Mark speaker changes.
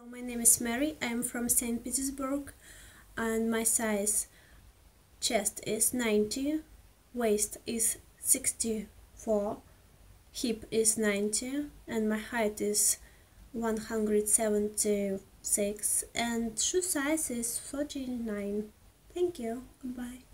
Speaker 1: My name is Mary. I am from St. Petersburg and my size chest is 90, waist is 64, hip is 90 and my height is 176 and shoe size is 49. Thank you. Goodbye.